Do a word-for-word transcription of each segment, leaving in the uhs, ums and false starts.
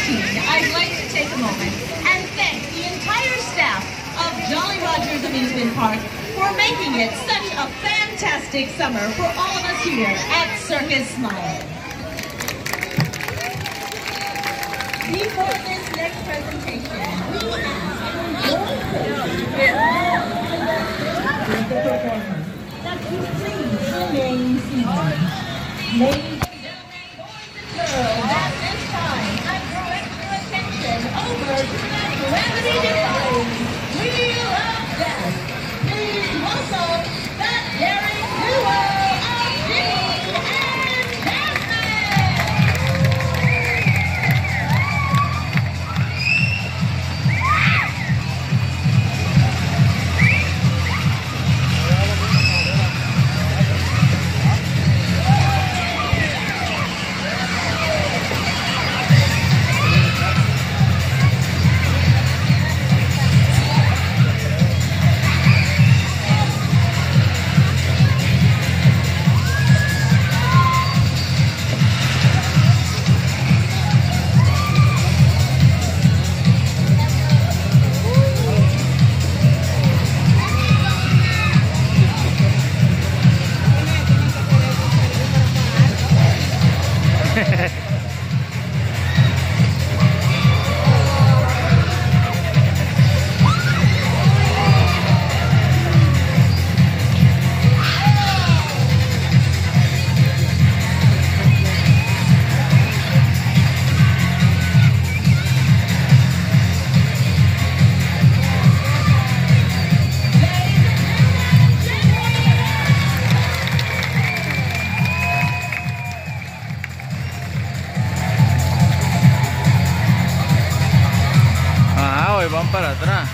nineteen, I'd like to take a moment and thank the entire staff of Jolly Rogers Amusement Park for making it such a fantastic summer for all of us here at Circus Smile. Before this next presentation, we ask your the performance that you please remain seated. Ladies and gentlemen, boys and girls, at this time, I direct your attention over to the gravity-defying Wheel of Death. Please welcome the daring duo of Jimmy and Jasmine! Van para atrás.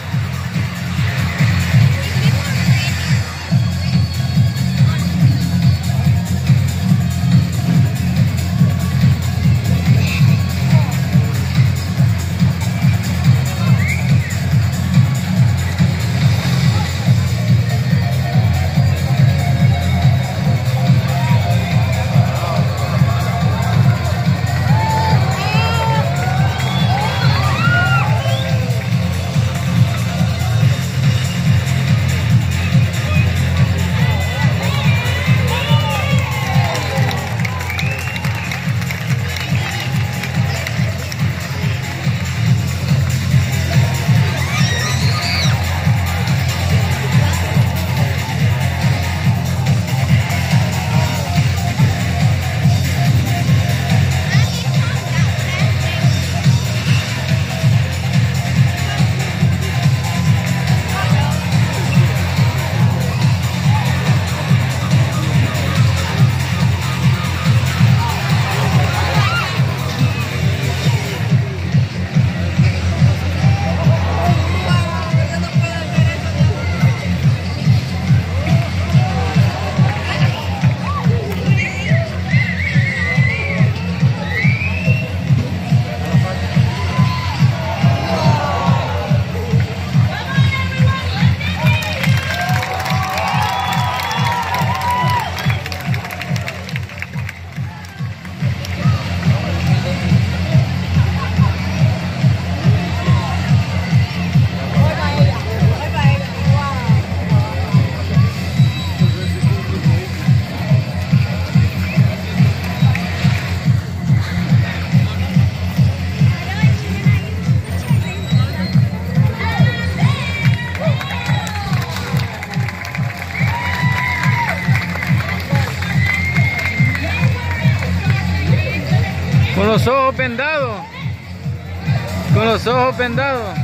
Con los ojos vendados. Con los ojos vendados.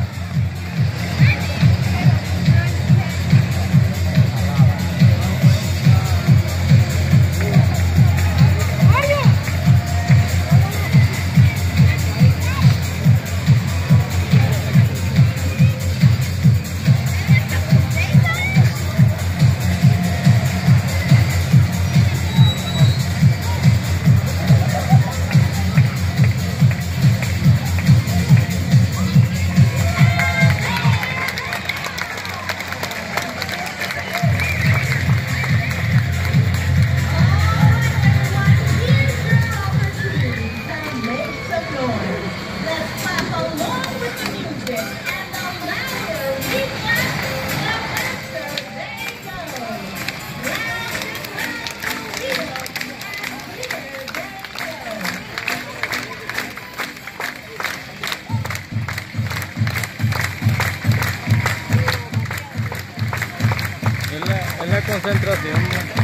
Es la, es la concentración, ¿no?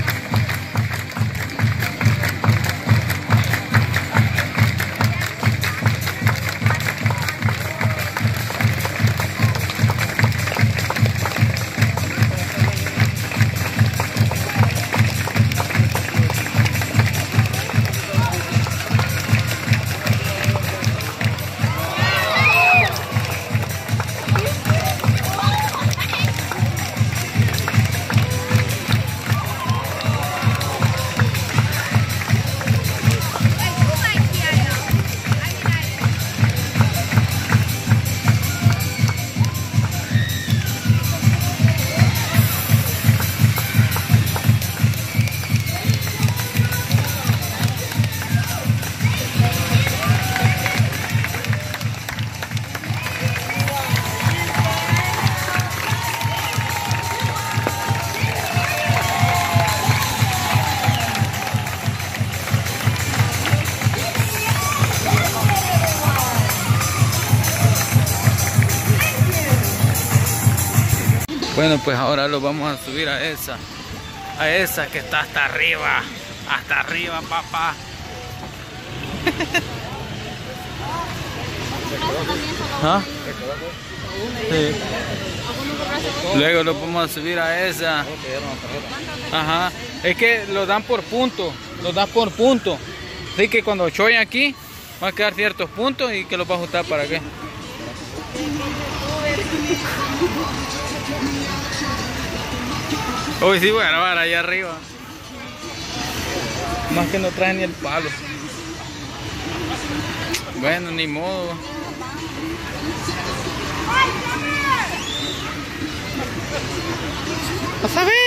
Bueno, pues ahora lo vamos a subir a esa, a esa que está hasta arriba, hasta arriba, papá. ¿Ah? Sí. Luego lo vamos a subir a esa. Ajá. Es que lo dan por punto, lo dan por punto. Así que cuando choyen aquí, van a quedar ciertos puntos y que los va a ajustar para qué. Uy, sí, voy a grabar allá arriba. Más que no trae ni el palo. Bueno, ni modo. ¡Vas a ver!